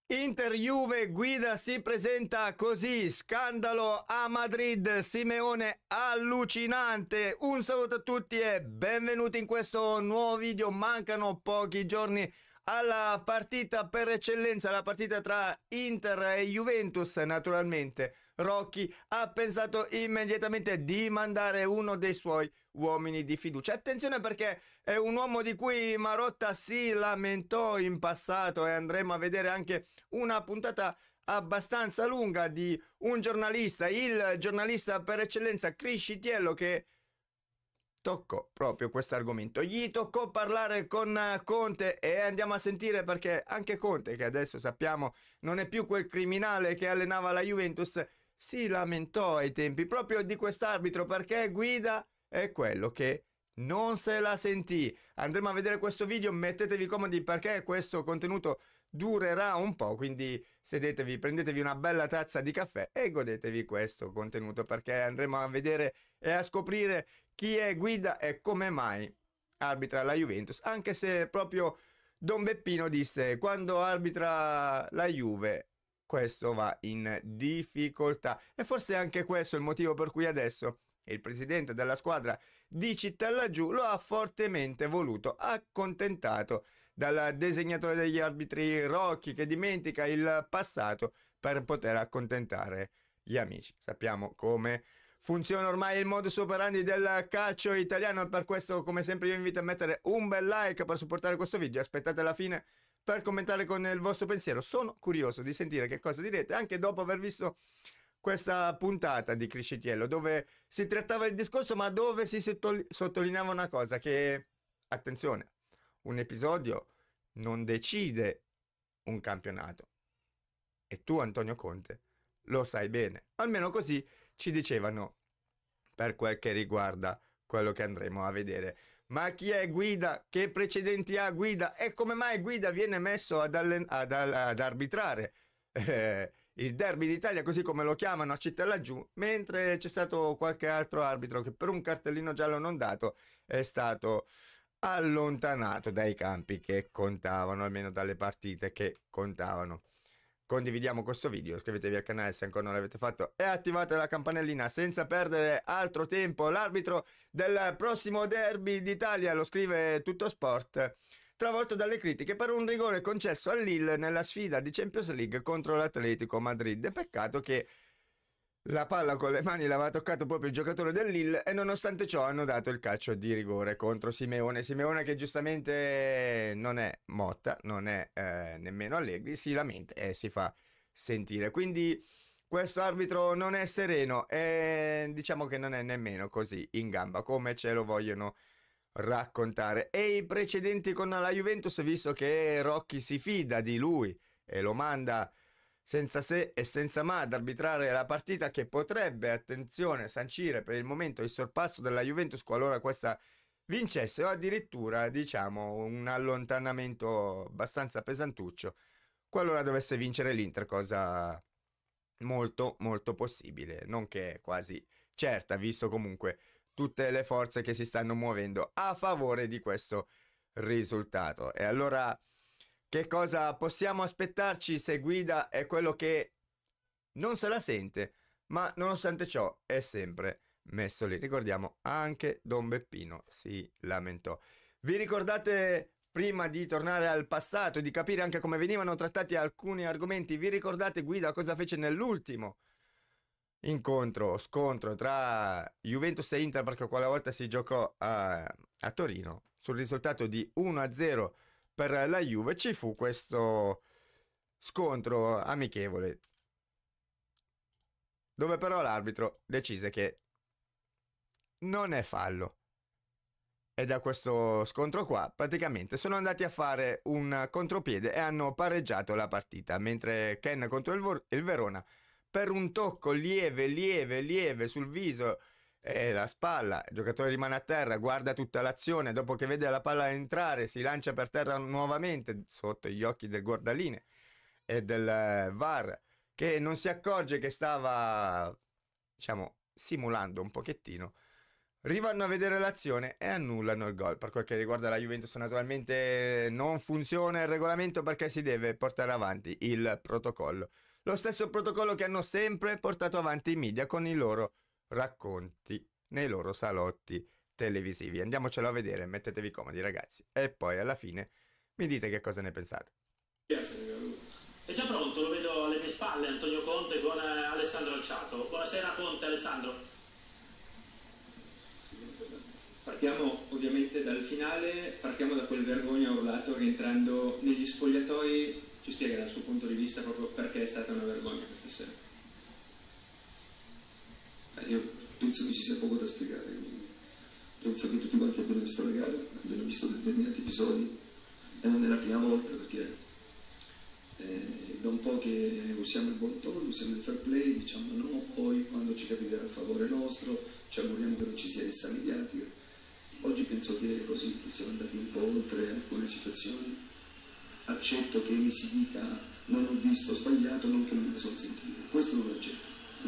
Inter-Juve, Guida si presenta così, scandalo a Madrid, Simeone allucinante. Un saluto a tutti e benvenuti in questo nuovo video. Mancano pochi giorni alla partita per eccellenza, la partita tra Inter e Juventus. Naturalmente Rocchi ha pensato immediatamente di mandare uno dei suoi uomini di fiducia. Attenzione, perché è un uomo di cui Marotta si lamentò in passato e andremo a vedere anche una puntata abbastanza lunga di un giornalista, il giornalista per eccellenza Criscitiello, che toccò proprio questo argomento. Gli toccò parlare con Conte e andiamo a sentire, perché anche Conte, che adesso sappiamo non è più quel criminale che allenava la Juventus, si lamentò ai tempi proprio di quest'arbitro, perché Guida è quello che non se la sentì. Andremo a vedere questo video, mettetevi comodi perché questo contenuto durerà un po', quindi sedetevi, prendetevi una bella tazza di caffè e godetevi questo contenuto, perché andremo a vedere e a scoprire chi è Guida e come mai arbitra la Juventus, anche se proprio Don Beppino disse: quando arbitra la Juve questo va in difficoltà. E forse anche questo è il motivo per cui adesso il presidente della squadra di Città Laggiù lo ha fortemente voluto, accontentato dal disegnatore degli arbitri Rocchi, che dimentica il passato per poter accontentare gli amici. Sappiamo come funziona ormai il modus operandi del calcio italiano, e per questo, come sempre, vi invito a mettere un bel like per supportare questo video. Aspettate la fine per commentare con il vostro pensiero. Sono curioso di sentire che cosa direte anche dopo aver visto questa puntata di Criscitiello, dove si trattava il discorso, ma dove si sottolineava una cosa: che, attenzione, un episodio non decide un campionato, e tu, Antonio Conte, lo sai bene. Almeno così ci dicevano per quel che riguarda quello che andremo a vedere. Ma chi è Guida? Che precedenti ha Guida? E come mai Guida viene messo ad arbitrare il derby d'Italia, così come lo chiamano a Città Laggiù, mentre c'è stato qualche altro arbitro che per un cartellino giallo non dato è stato allontanato dai campi che contavano, almeno dalle partite che contavano. Condividiamo questo video, iscrivetevi al canale se ancora non l'avete fatto e attivate la campanellina. Senza perdere altro tempo, l'arbitro del prossimo derby d'Italia, lo scrive Tutto Sport, travolto dalle critiche per un rigore concesso al Lille nella sfida di Champions League contro l'Atletico Madrid. Peccato che la palla con le mani l'aveva toccato proprio il giocatore del Lille, e nonostante ciò hanno dato il calcio di rigore contro Simeone. Simeone, che giustamente non è Motta, non è nemmeno Allegri, si lamenta e si fa sentire. Quindi questo arbitro non è sereno e diciamo che non è nemmeno così in gamba come ce lo vogliono raccontare. E i precedenti con la Juventus, visto che Rocchi si fida di lui e lo manda senza se e senza ma ad arbitrare la partita che potrebbe, attenzione, sancire per il momento il sorpasso della Juventus qualora questa vincesse, o addirittura, diciamo, un allontanamento abbastanza pesantuccio qualora dovesse vincere l'Inter, cosa molto molto possibile, nonché quasi certa, visto comunque tutte le forze che si stanno muovendo a favore di questo risultato. E allora, che cosa possiamo aspettarci se Guida è quello che non se la sente, ma nonostante ciò è sempre messo lì? Ricordiamo, anche Don Beppino si lamentò. Vi ricordate, prima di tornare al passato e di capire anche come venivano trattati alcuni argomenti, vi ricordate Guida cosa fece nell'ultimo scontro tra Juventus e Inter, perché quella volta si giocò a Torino, sul risultato di 1-0 per la Juve? Ci fu questo scontro amichevole, dove però l'arbitro decise che non è fallo, e da questo scontro qua praticamente sono andati a fare un contropiede e hanno pareggiato la partita, mentre Ken contro il Verona, per un tocco lieve sul viso e la spalla, il giocatore rimane a terra, guarda tutta l'azione, dopo che vede la palla entrare si lancia per terra nuovamente sotto gli occhi del guardaline e del VAR, che non si accorge che stava, diciamo, simulando un pochettino rivanno a vedere l'azione e annullano il gol. Per quel che riguarda la Juventus, naturalmente non funziona il regolamento perché si deve portare avanti il protocollo. Lo stesso protocollo che hanno sempre portato avanti i media con i loro racconti nei loro salotti televisivi. Andiamocelo a vedere, mettetevi comodi ragazzi, e poi alla fine mi dite che cosa ne pensate. È già pronto, lo vedo alle mie spalle, Antonio Conte con Alessandro Alciato. Buonasera Conte, Alessandro. Partiamo ovviamente dal finale, partiamo da quel Vergogna urlato rientrando negli spogliatoi. Ci spiega dal suo punto di vista proprio perché è stata una vergogna questa sera. Io penso che ci sia poco da spiegare. Penso che tutti quanti abbiano visto la gara, abbiano visto determinati episodi, e non è la prima volta perché da un po' che usiamo il buon tono, usiamo il fair play, diciamo no, poi quando ci capiterà a favore nostro ci auguriamo che non ci sia rissa mediatica. Oggi penso che così che siamo andati un po' oltre alcune situazioni. Accetto che mi si dica non ho visto, ho sbagliato, non che non me ne sono sentito. Questo non lo accetto.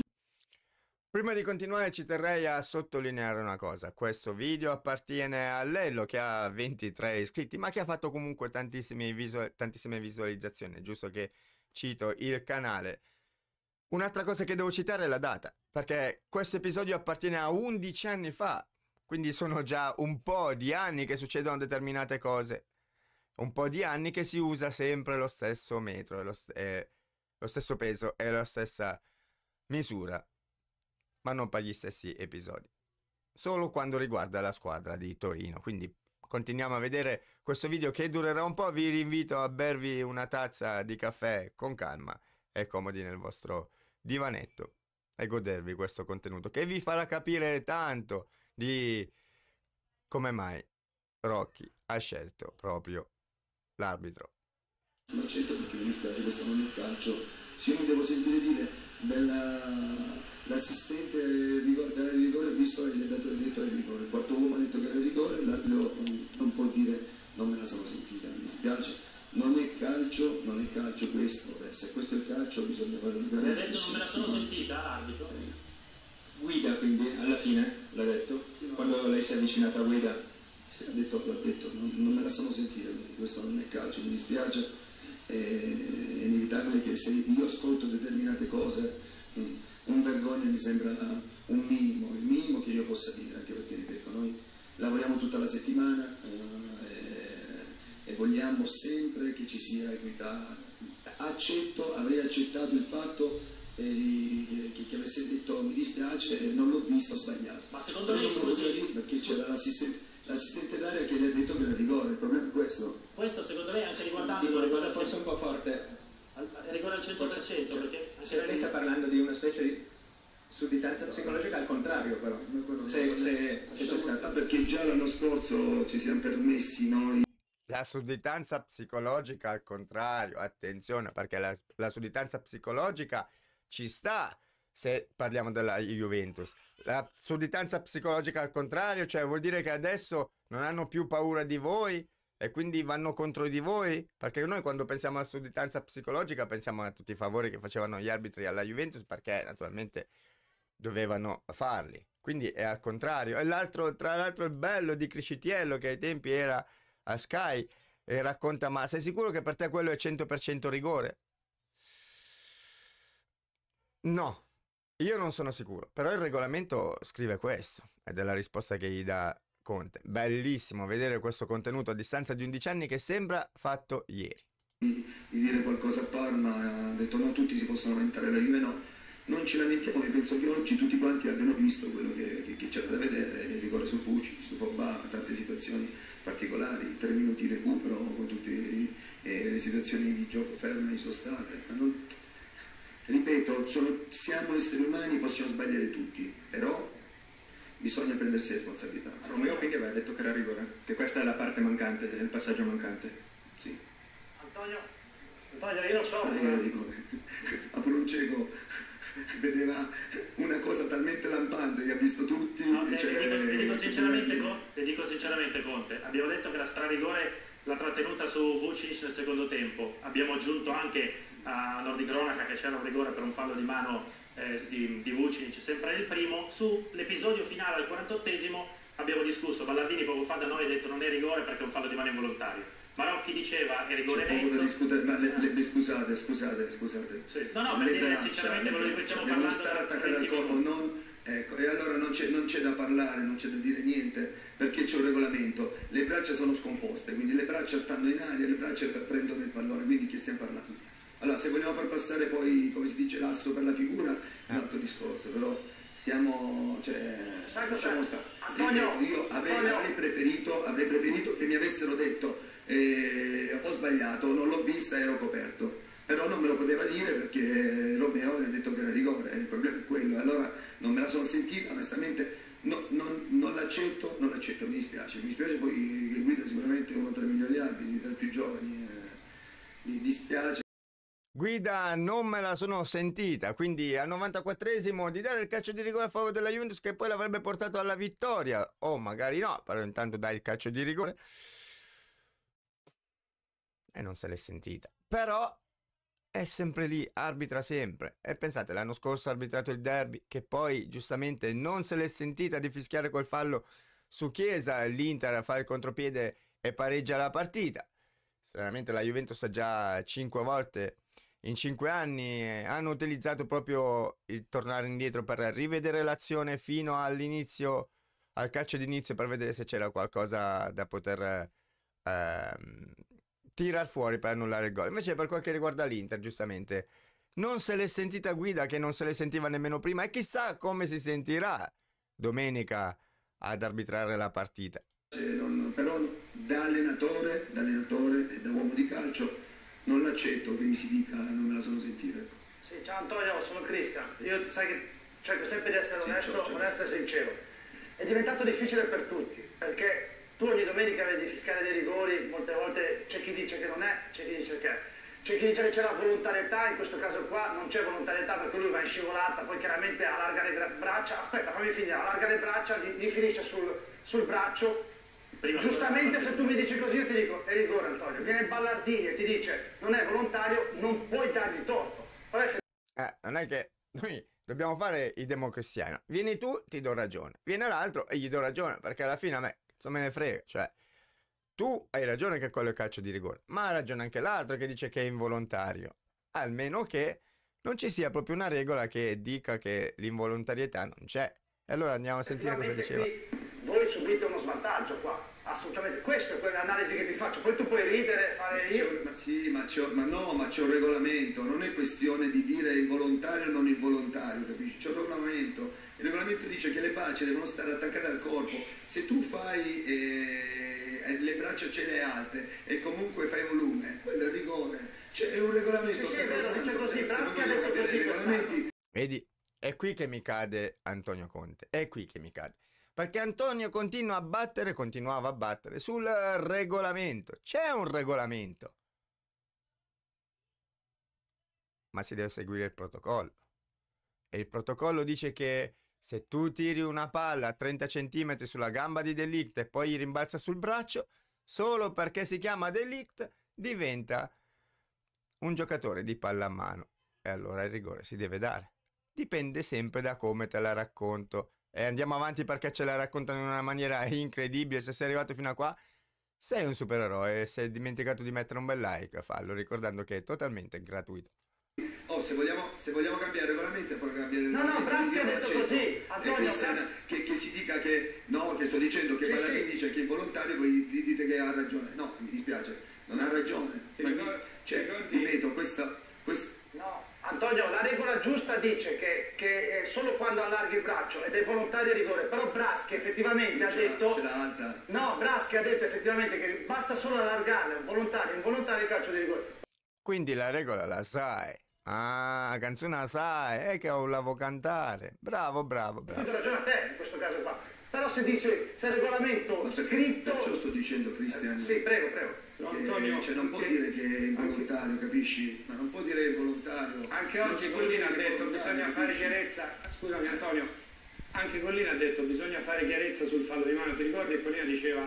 Prima di continuare ci terrei a sottolineare una cosa. Questo video appartiene a Lello che ha 23 iscritti ma che ha fatto comunque tantissime visualizzazioni. È giusto che cito il canale. Un'altra cosa che devo citare è la data, perché questo episodio appartiene a 11 anni fa, quindi sono già un po' di anni che succedono determinate cose. Un po' di anni che si usa sempre lo stesso metro, lo stesso peso e la stessa misura, ma non per gli stessi episodi. Solo quando riguarda la squadra di Torino. Quindi continuiamo a vedere questo video che durerà un po'. Vi rinvito a bervi una tazza di caffè con calma e comodi nel vostro divanetto e godervi questo contenuto che vi farà capire tanto di come mai Rocchi ha scelto proprio l'arbitro. Non accetto perché mi dispiace, questo non è calcio. Se io mi devo sentire dire l'assistente dare il rigore ha visto e gli ha dato il diritto al rigore, il quarto uomo ha detto che era il rigore, l'arbitro non può dire non me la sono sentita, mi dispiace. Non è calcio, non è calcio questo, se questo è il calcio bisogna fare una grande riflessione. Ha detto non me la sono sentita l'arbitro? Guida quindi alla fine l'ha detto? Quando lei si è avvicinata a Guida? Sì, l'ha detto, non me la sono sentita, questo non è calcio, mi dispiace, è inevitabile che se io ascolto determinate cose, un vergogna mi sembra un minimo, il minimo che io possa dire, anche perché ripeto, noi lavoriamo tutta la settimana e vogliamo sempre che ci sia equità. Avrei accettato il fatto che avesse detto mi dispiace, non l'ho visto, ho sbagliato. Ma secondo lei perché c'era l'assistente d'area che gli ha detto che era rigore, il problema è questo. Questo secondo lei anche riguardando una cosa forse un po' forte. Rigore al 100%, perché se lei sta parlando di una specie di sudditanza psicologica, al contrario però. Se c'è stata. Perché già l'anno scorso ci siamo permessi noi. La sudditanza psicologica al contrario, attenzione, perché la sudditanza psicologica ci sta se parliamo della Juventus. La sudditanza psicologica al contrario, cioè vuol dire che adesso non hanno più paura di voi e quindi vanno contro di voi? Perché noi quando pensiamo alla sudditanza psicologica pensiamo a tutti i favori che facevano gli arbitri alla Juventus, perché naturalmente dovevano farli. Quindi è al contrario. E tra l'altro il bello di Criscitiello, che ai tempi era a Sky, e racconta: ma sei sicuro che per te quello è 100% rigore? No, io non sono sicuro, però il regolamento scrive questo, ed è la risposta che gli dà Conte. Bellissimo vedere questo contenuto a distanza di 11 anni che sembra fatto ieri. Di dire qualcosa a Parma, ha detto no, tutti si possono lamentare, la Juve no. Non ci lamentiamo, io penso che oggi tutti quanti abbiano visto quello che c'era da vedere, il rigore su Pucci, su Pogba, tante situazioni particolari, 3 minuti di recupero con tutte le situazioni di gioco ferme ci sono state. Ripeto, siamo esseri umani, possiamo sbagliare tutti, però bisogna prendersi responsabilità. Romeo quindi aveva detto che era rigore, che questa è la parte mancante, il passaggio mancante. Sì. Antonio, io lo so. A Proncego vedeva una cosa talmente lampante che ha visto tutti. No, le dico sinceramente Conte, abbiamo detto che la strarigore la trattenuta su Vucic nel secondo tempo. Abbiamo aggiunto anche a onor di cronaca che c'era un rigore per un fallo di mano di Vucic sempre nel primo. Sull'episodio finale al 48esimo abbiamo discusso, Ballardini poco fa da noi ha detto non è rigore perché è un fallo di mano involontario. Marocchi diceva è rigore netto. Poco da discutere, ma scusate. Sì. No, per dire sinceramente quello di cui stiamo parlando. Devono stare attaccate al corpo, non... Ecco, e allora non c'è da parlare, non c'è da dire niente, perché c'è un regolamento. Le braccia sono scomposte, quindi le braccia stanno in aria, le braccia prendono il pallone, quindi che stiamo parlando? Allora, se vogliamo far passare poi, come si dice, l'asso per la figura, è un altro discorso, però stiamo, lasciamo stare. Antonio, io avrei preferito che mi avessero detto ho sbagliato, non l'ho vista, ero coperto. Però non me lo poteva dire perché Romeo mi ha detto che era rigore, il problema è quello, allora non me la sono sentita, onestamente non l'accetto, mi dispiace poi che Guida sicuramente è uno tra i migliori arbitri, tra i più giovani, mi dispiace. Guida non me la sono sentita, quindi al 94esimo di dare il calcio di rigore a favore della Juventus che poi l'avrebbe portato alla vittoria, o magari no, però intanto dai il calcio di rigore e non se l'è sentita, però è sempre lì, arbitra sempre. E pensate, l'anno scorso ha arbitrato il derby, che poi giustamente non se l'è sentita di fischiare quel fallo su Chiesa, l'Inter fa il contropiede e pareggia la partita. Stranamente la Juventus ha già 5 volte in 5 anni hanno utilizzato proprio il tornare indietro per rivedere l'azione fino all'inizio, al calcio d'inizio, per vedere se c'era qualcosa da poter tirar fuori per annullare il gol. Invece per quel che riguarda l'Inter, giustamente non se l'è sentita Guida, che non se le sentiva nemmeno prima, e chissà come si sentirà domenica ad arbitrare la partita. Però da allenatore e da uomo di calcio non l'accetto che mi si dica non me la sono sentita. Sì, ciao Antonio, sono Cristian. Io sai che cerco sempre di essere onesto e sincero. È diventato difficile per tutti, perché tu ogni domenica vedi fischiare dei rigori, molte volte c'è chi dice che non è, c'è chi dice che è. C'è chi dice che c'è la volontarietà, in questo caso qua non c'è volontarietà perché lui va in scivolata, poi chiaramente allarga le braccia, aspetta fammi finire, allarga le braccia, gli finisce sul braccio. Giustamente se tu mi dici così io ti dico è rigore Antonio, viene Ballardini e ti dice non è volontario, non puoi dargli torto. Non è che noi dobbiamo fare i democristiani, vieni tu ti do ragione, viene l'altro e gli do ragione, perché alla fine a me insomma me ne frega, cioè tu hai ragione che quello è calcio di rigore, ma ha ragione anche l'altro che dice che è involontario, almeno che non ci sia proprio una regola che dica che l'involontarietà non c'è. E allora andiamo a sentire cosa diceva. Voi subite uno svantaggio qua, assolutamente, questa è quell'analisi che ti faccio, poi tu puoi ridere, fare io... Ma c'è un regolamento, non è questione di dire involontario o non involontario, capisci? C'è un regolamento, il regolamento dice che le braccia devono stare attaccate al corpo, se tu fai le braccia ce le alte e comunque fai volume, quello è rigore, c'è un regolamento, sì, c'è così, Braschi ha detto così, vedi, è qui che mi cade Antonio Conte, è qui che mi cade. Perché Antonio continuava a battere sul regolamento. C'è un regolamento, ma si deve seguire il protocollo. E il protocollo dice che se tu tiri una palla a 30 cm sulla gamba di De Ligt e poi gli rimbalza sul braccio, solo perché si chiama De Ligt diventa un giocatore di pallamano. E allora il rigore si deve dare. Dipende sempre da come te la racconto. E andiamo avanti perché ce la raccontano in una maniera incredibile. Se sei arrivato fino a qua sei un supereroe e se hai dimenticato di mettere un bel like, fallo ricordando che è totalmente gratuito. Se vogliamo cambiare il regolamento poi cambiare il regolamento. No, Braschi ha detto così, Antonio, che si dica che no, che sto dicendo che Ballardini dice che è involontario, voi gli dite che ha ragione. No, mi dispiace, non ha ragione. Ripeto, questa... No, Antonio, la regola giusta dice che è solo quando allarghi il braccio ed è volontario rigore, però Braschi effettivamente ha detto... Ce l'ha alta. No, Braschi ha detto effettivamente che basta solo allargarla, volontario, involontario calcio di rigore. Quindi la regola la sai. Ah, canzone la sai, che la vuoi cantare. Bravo. Ti do ragione a te in questo caso qua. Però se dice, se il regolamento scritto... Perciò sto dicendo, Cristian. Sì, prego. Antonio, non può dire che è involontario, capisci? Ma non può dire che è involontario. Anche oggi Collina ha detto bisogna fare chiarezza. Scusami Antonio, anche Collina ha detto bisogna fare chiarezza sul fallo di mano, ti ricordi? Collina diceva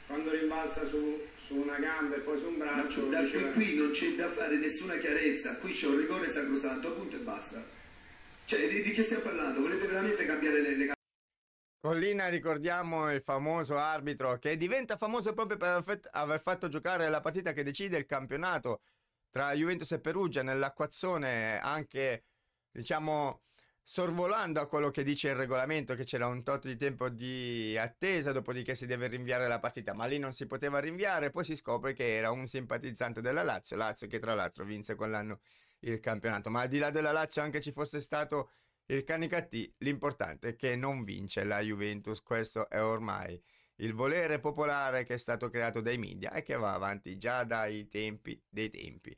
quando rimbalza su una gamba e poi su un braccio. Ma qui non c'è da fare nessuna chiarezza, qui c'è un rigore sacrosanto, punto e basta. Cioè, di che stiamo parlando? Volete veramente cambiare le Collina, ricordiamo il famoso arbitro che diventa famoso proprio per aver fatto giocare la partita che decide il campionato tra Juventus e Perugia nell'acquazzone, anche, diciamo, sorvolando a quello che dice il regolamento, che c'era un tot di tempo di attesa, dopodiché si deve rinviare la partita, ma lì non si poteva rinviare. Poi si scopre che era un simpatizzante della Lazio che tra l'altro vinse quell'anno il campionato. Ma al di là della Lazio, anche ci fosse stato il Canicattì, l'importante è che non vince la Juventus. Questo è ormai il volere popolare che è stato creato dai media e che va avanti già dai tempi dei tempi.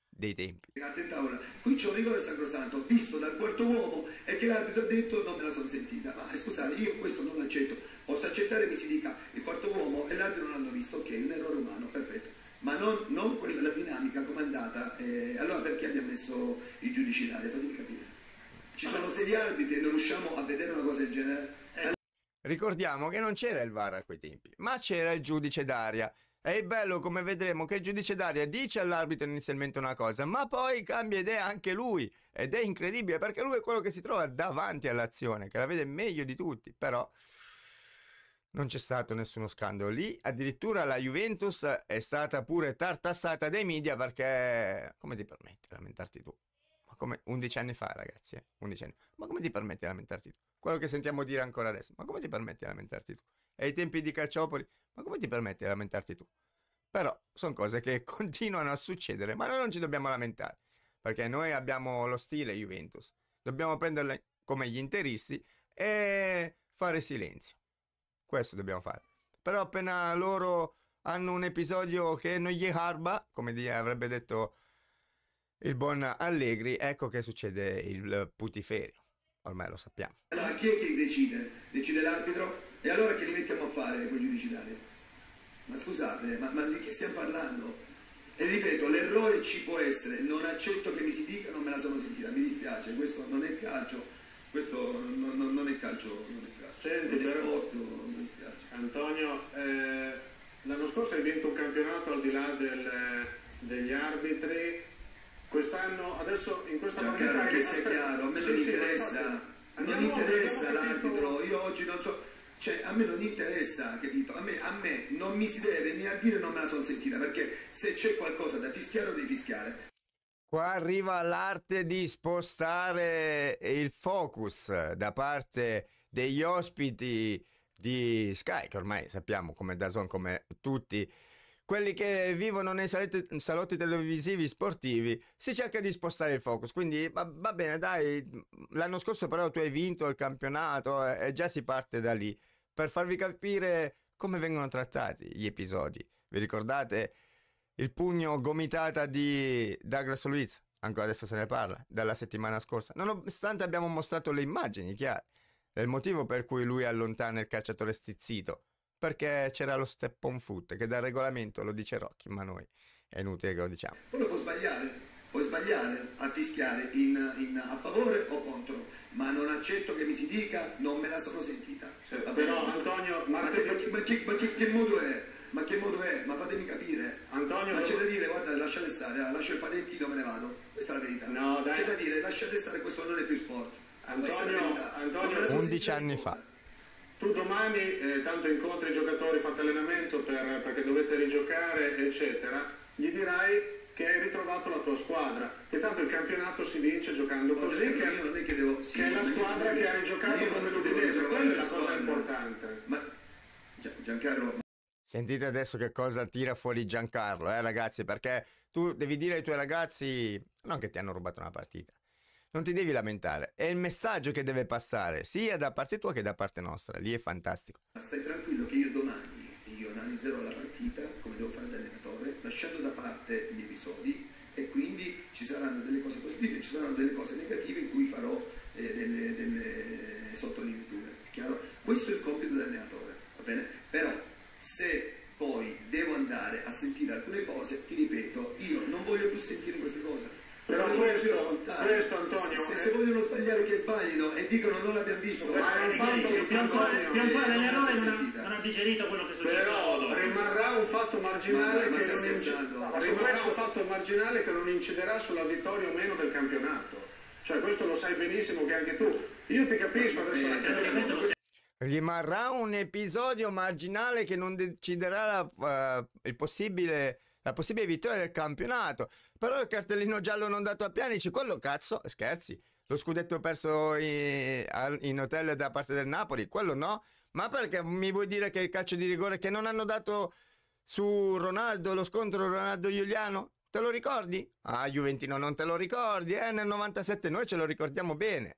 Qui c'è un rigore sacrosanto visto dal quarto uomo e che l'arbitro ha detto non me la sono sentita. Ma scusate, io questo non l'accetto. Posso accettare mi si dica il quarto uomo e l'arbitro non l'hanno visto, ok, un errore umano, perfetto, ma non quella, la dinamica comandata. Allora perché abbiamo messo i giudici d'aria? Fatemi capire. Ci sono 6 arbitri e non riusciamo a vedere una cosa del genere. Ricordiamo che non c'era il VAR a quei tempi, ma c'era il giudice d'aria. E il bello, come vedremo, che il giudice d'aria dice all'arbitro inizialmente una cosa, ma poi cambia idea anche lui. Ed è incredibile, perché lui è quello che si trova davanti all'azione, che la vede meglio di tutti. Però non c'è stato nessuno scandalo lì. Addirittura la Juventus è stata pure tartassata dai media, perché come ti permetti di lamentarti tu? Ma come 11 anni fa, ragazzi, 11 anni. Ma come ti permetti di lamentarti tu? Quello che sentiamo dire ancora adesso. Ma come ti permetti di lamentarti tu? E ai tempi di Calciopoli, ma come ti permetti di lamentarti tu? Però sono cose che continuano a succedere, ma noi non ci dobbiamo lamentare, perché noi abbiamo lo stile Juventus. Dobbiamo prenderle come gli interisti e fare silenzio. Questo dobbiamo fare. Però appena loro hanno un episodio che non gli garba, come avrebbe detto il buon Allegri, ecco che succede il putiferio. Ormai lo sappiamo. Allora chi è che decide? Decide l'arbitro? E allora che li mettiamo a fare quei giudici d'aria? Ma scusate, ma di che stiamo parlando? E ripeto, l'errore ci può essere, non accetto che mi si dica non me la sono sentita, mi dispiace, questo non è calcio, questo non è calcio, Senti, non è sport, mi dispiace. Antonio, l'anno scorso hai vinto un campionato al di là degli arbitri. Quest'anno, adesso in questa partita che sia chiaro, a me non interessa, non interessa l'arbitro, io oggi non so, cioè a me non interessa, capito? A me non mi si deve venire a dire non me la sono sentita, perché se c'è qualcosa da fischiare lo devi fischiare. Qua arriva l'arte di spostare il focus da parte degli ospiti di Sky, che ormai sappiamo come DAZN, come tutti quelli che vivono nei salotti televisivi sportivi, si cerca di spostare il focus. Quindi va bene, dai, l'anno scorso però tu hai vinto il campionato e già si parte da lì, per farvi capire come vengono trattati gli episodi. Vi ricordate il pugno gomitata di Douglas Luiz? Ancora adesso se ne parla, dalla settimana scorsa, nonostante abbiamo mostrato le immagini chiare del motivo per cui lui allontana il calciatore stizzito, perché c'era lo step on foot, che dal regolamento lo dice Rocchi, ma noi è inutile che lo diciamo. Uno puoi sbagliare a fischiare a favore o contro, ma non accetto che mi si dica non me la sono sentita. Però Antonio, ma che modo è? Ma che modo è? Ma fatemi capire. Antonio, ma c'è da dire, guarda, lasciate stare, lascio il panettino, me ne vado. Questa è la verità. No, dai. C'è da dire, lasciate stare, questo non è più sport. Antonio, 11 anni fa. Tu domani tanto incontri i giocatori, fate allenamento perché dovete rigiocare, eccetera, gli dirai che hai ritrovato la tua squadra, che tanto il campionato si vince giocando così, che è la squadra che ha rigiocato come tu devi, quella è la cosa importante. Ma Giancarlo, sentite adesso che cosa tira fuori Giancarlo, ragazzi, perché tu devi dire ai tuoi ragazzi non che ti hanno rubato una partita, non ti devi lamentare, è il messaggio che deve passare sia da parte tua che da parte nostra, lì è fantastico. Stai tranquillo che io domani analizzerò la partita come devo fare da allenatore, lasciando da parte gli episodi, e quindi ci saranno delle cose positive, ci saranno delle cose negative in cui farò delle sottolineature, è chiaro? Questo è il compito dell'allenatore, va bene? Però se poi devo andare a sentire alcune cose, ti ripeto, io non voglio più sentire queste cose. Però questo Antonio, se vogliono sbagliare che sbaglino e dicono non l'abbiamo visto, ma è un fatto che l'errore non non ha digerito quello che è successo. Però rimarrà un fatto marginale che non inciderà sulla vittoria o meno del campionato. Cioè questo lo sai benissimo che anche tu. Io ti capisco adesso. Rimarrà un episodio marginale che non deciderà la possibile vittoria del campionato. Però il cartellino giallo non dato a Pjanic, quello cazzo, scherzi. Lo scudetto perso in hotel da parte del Napoli, quello no. Ma perché mi vuoi dire che il calcio di rigore che non hanno dato su Ronaldo, lo scontro Ronaldo-Giuliano, te lo ricordi? Ah, Juventino, non te lo ricordi? Nel 97 noi ce lo ricordiamo bene.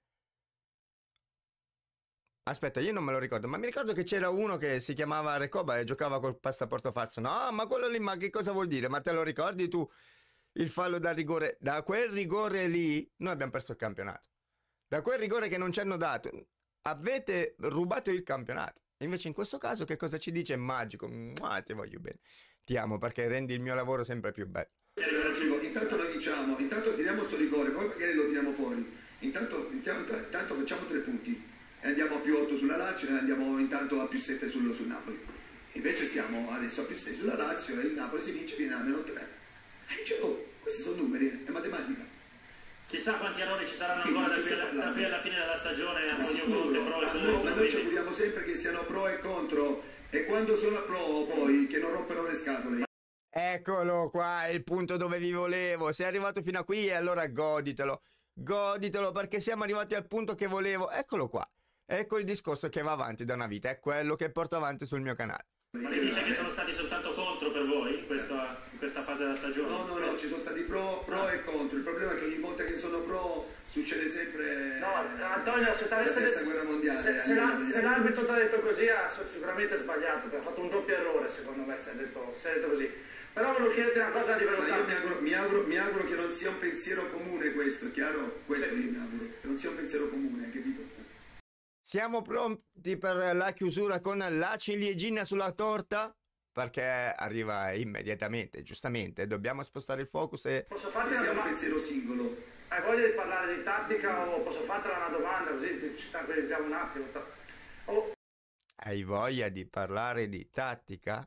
Aspetta, io non me lo ricordo, ma mi ricordo che c'era uno che si chiamava Recoba e giocava col passaporto falso. No, ma quello lì, ma che cosa vuol dire? Ma te lo ricordi tu il fallo da rigore? Da quel rigore lì noi abbiamo perso il campionato. Da quel rigore che non ci hanno dato, avete rubato il campionato. Invece in questo caso che cosa ci dice? Magico. Ti voglio bene. Ti amo perché rendi il mio lavoro sempre più bello. Intanto noi diciamo, intanto tiriamo sto rigore, poi magari lo tiriamo fuori. Intanto facciamo 3 punti. E andiamo a più 8 sulla Lazio e andiamo intanto a più 7 sul Napoli. Invece siamo adesso a più 6 sulla Lazio e il Napoli si vince, viene a meno 3. Questi sono numeri, è matematica. Chissà quanti errori ci saranno ancora da qui alla fine della stagione. Ma noi ci auguriamo sempre che siano pro e contro, e quando sono pro poi che non rompano le scatole. Eccolo qua, è il punto dove vi volevo. Sei arrivato fino a qui e allora goditelo. Goditelo perché siamo arrivati al punto che volevo. Eccolo qua. Ecco il discorso che va avanti da una vita, è quello che porto avanti sul mio canale. Ma lei dice che sono stati soltanto contro per voi in questa fase della stagione? No, ci sono stati pro e contro. Il problema è che ogni volta che sono pro succede sempre Antonio, se la terza guerra mondiale. Se l'arbitro ti ha detto così ha sicuramente sbagliato, perché ha fatto un doppio errore secondo me se ha detto così. Però volevo chiederti una cosa a livello tattico. Mi auguro che non sia un pensiero comune questo, chiaro? Questo sì. Io mi auguro, che non sia un pensiero comune, capito? Siamo pronti per la chiusura con la ciliegina sulla torta? Perché arriva immediatamente, giustamente, dobbiamo spostare il focus e... Posso farti una domanda? Un pensiero singolo. Hai voglia di parlare di tattica o posso fartela una domanda così ci tranquillizziamo un attimo? Hai voglia di parlare di tattica?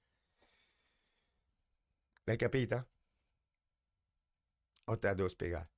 L'hai capita? O te la devo spiegare?